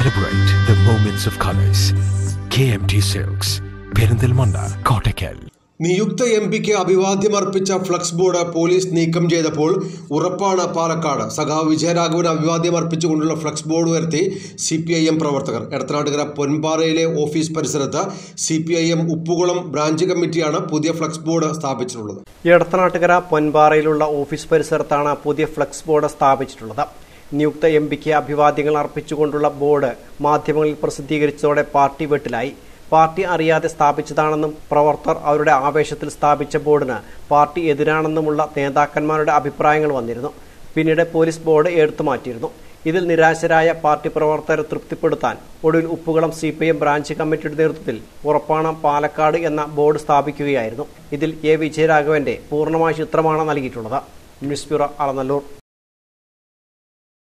Celebrate the moments of colors. KMT Silks, Perindalmanda, Kottakkal. നിയുക്ത എംപിക്ക് അഭിവാദ്യമർപ്പിച്ച ഫ്ലക്സ് ബോർഡ് പോലീസ് നീക്കം ചെയ്തപ്പോൾ ഉറപ്പാണ് പാലക്കാട്. സഖാവ് വിജയരാഘവന് അഭിവാദ്യമർപ്പിച്ചുകൊണ്ടുള്ള ഫ്ലക്സ് ബോർഡ് ഉയർത്തി CPIM പ്രവർത്തകർ. എടത്തനാട്ടുകര പൊൻപാറയിലെ ഓഫീസ് പരിസരത്ത് CPIM ഉപ്പുകുളം ബ്രാഞ്ച് കമ്മിറ്റിയാണ് പുതിയ ഫ്ലക്സ് ബോർഡ് സ്ഥാപിച്ചിട്ടുള്ളത്. എടത്തനാട്ടുകര പൊൻപാറയിലുള്ള ഓഫീസ് പരിസരത്താണ് പുതിയ ഫ്ലക്സ് ബോർഡ് സ്ഥാപിച്ചിട്ടുള്ളത്. നിയുക്ത എംപിക്ക് അഭിവാദ്യങ്ങൾ അർപ്പിച്ചുകൊണ്ടുള്ള ബോർഡ് മാധ്യമങ്ങളിൽ പ്രസിദ്ധീകരിച്ചതോടെ പാർട്ടി വെട്ടിലായി. പാർട്ടി അറിയാതെ സ്ഥാപിച്ചതാണെന്നും പ്രവർത്തകർ അവരുടെ ആവേശത്തിൽ സ്ഥാപിച്ച ബോർഡിന് പാർട്ടി എതിരാണെന്നുമുള്ള നേതാക്കന്മാരുടെ അഭിപ്രായങ്ങൾ വന്നിരുന്നു. പിന്നീട് പോലീസ് ബോർഡ് എടുത്തുമാറ്റിയിരുന്നു. ഇതിൽ നിരാശരായ പാർട്ടി പ്രവർത്തകരെ തൃപ്തിപ്പെടുത്താൻ ഒടുവിൽ ഉപ്പുകുളം CPIM ബ്രാഞ്ച് കമ്മിറ്റിയുടെ നേതൃത്വത്തിൽ ഉറപ്പാണ് പാലക്കാട് എന്ന ബോർഡ് സ്ഥാപിക്കുകയായിരുന്നു. ഇതിൽ A. വിജയരാഘവന്റെ പൂർണ്ണമായ ചിത്രമാണ് നൽകിയിട്ടുള്ളത്. News bureau, Alanallur.